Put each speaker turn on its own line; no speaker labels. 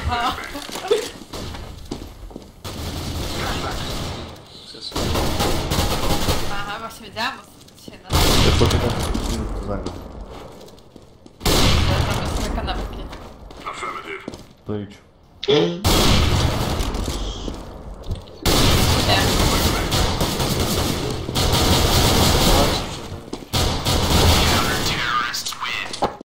Aha. Aha, właśnie wiedziałam, bo dzisiaj na...
Jak poczekam, to zagram.
Tam jest na kanapki.
To idź.